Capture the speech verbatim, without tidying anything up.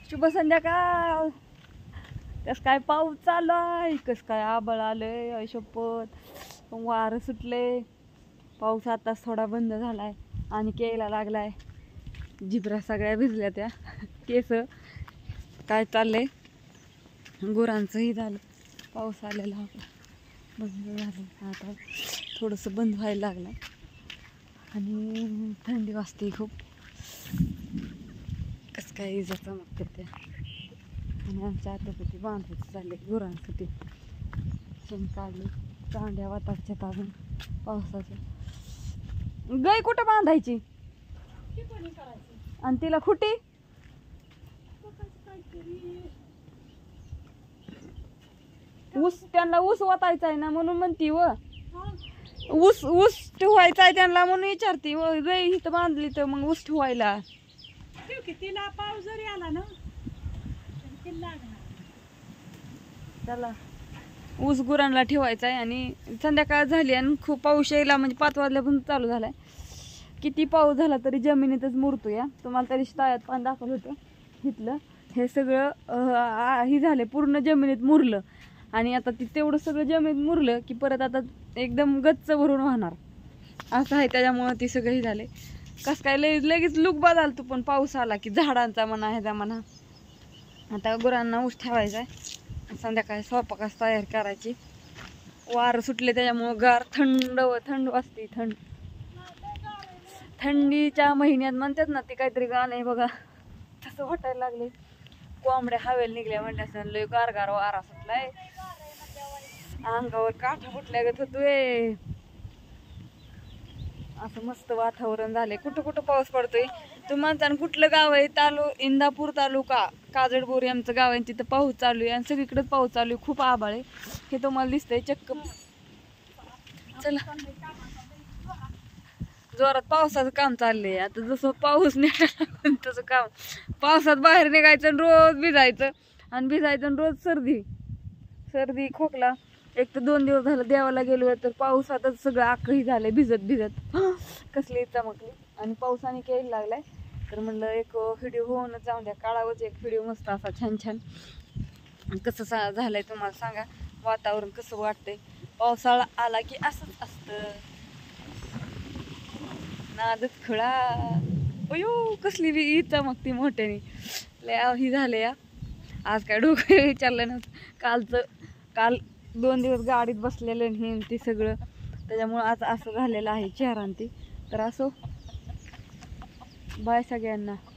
शुभ संध्याकाळ. कस काय पाऊस चालू आहे, कस काय आबळ आलंय, ऐशपत वारं सुटले. पाऊस आताच थोडा बंद झालाय आणि केला लागलाय. जिबरा सगळ्या भिजल्या त्या केस. काय चाललंय, गुरांचंही झालं. पाऊस आलेला होता, बंद झालं, आता थोडंसं बंद व्हायला लागलं आणि थंडी वाजते खूप. कस काय इजा चमकते त्या. आणि आमच्या आतासाठी बांधायचं चालले गुरांसाठी. शेण काढले, चांड्या वाताच्या ताजून पावसाच्या. गाय कुठं बांधायची आणि तिला खुटी ऊस, त्यांना ऊस वाटायचा आहे ना म्हणून म्हणती. व ऊस ऊस ठेवायचा आहे त्यांना म्हणून विचारती. व गाय इथं बांधली तर मग ऊस ठेवायला. तिला पाऊस जरी आला ना चला ऊस गुरांना ठेवायचा आहे. आणि संध्याकाळ झाली आणि खूप पाऊस यायला, म्हणजे पाच वाजल्यापासून चालू झालाय. किती पाऊस झाला तरी जमिनीतच मुरतो. या तुम्हाला तरी तायात पाणी दाखवलं होतं इथलं. हे सगळं ही झाले, पूर्ण जमिनीत मुरलं. आणि आता ती तेवढं सगळं जमिनीत मुरलं की परत आता एकदम गच्च भरून वाहणार असं आहे. त्याच्यामुळं ती सगळं ही झाले. कस काय लगे लगेच लुक बदलतो पण पाऊस आला की, झाडांचा म्हणा ह्याचा म्हणा. आता गुरांना ऊस ठेवायचा आहे, संध्याकाळी स्वयंपाकास तयार करायची. वारं सुटले त्याच्यामुळं गार थंड व थंड वाजते. थंड थंडीच्या महिन्यात म्हणतात ना, ते काहीतरी गाणं आहे बघा, तसं वाटायला लागले. कोंबड्या हवेला निघल्या म्हणल्यास लय गार गार वारा सुटलाय, अंगावर काठा फुटल्यागत होतोय. असं मस्त वातावरण झालंय. कुठं कुठं पाऊस पडतोय. तुम्हाला कुठलं गाव आहे? तालु इंदापूर तालुका काजडबोरी आमचं गाव आहे. तिथं पाऊस चालू आहे आणि सगळीकडेच पाऊस चालू आहे. खूप आभाळ आहे हे तुम्हाला दिसतंय चक्क. चला जोरात पावसाचं काम चाललंय. आता जसं पाऊस निघाला तसं काम. पावसात बाहेर निघायचं आणि रोज भिजायचं आणि भिजायचं आणि रोज सर्दी सर्दी खोकला. एक तर दोन दिवस झालं देवाला गेलो तर पावसातच सगळं आखही झालंय भिजत भिजत. कसली चमकली आणि पावसाने केला लागलाय. तर म्हणलं एक व्हिडिओ होऊनच जाऊन द्या, काढावंच एक व्हिडिओ मस्त असा छान छान. कसं सा झालंय तुम्हाला सांगा, वातावरण कसं वाटतंय. पावसाळा आला की असंच असतं, नादच खळा. अयो कसली बी चमकती मोठ्याने. लय ही झाले या. आज काय डोकं विचारलं नव्हतं. कालचं काल दोन दिवस गाडीत बसलेलं हे ते सगळं, त्याच्यामुळं आज असं झालेलं आहे चेहरा ती. तर असो, बाय सगळ्यांना.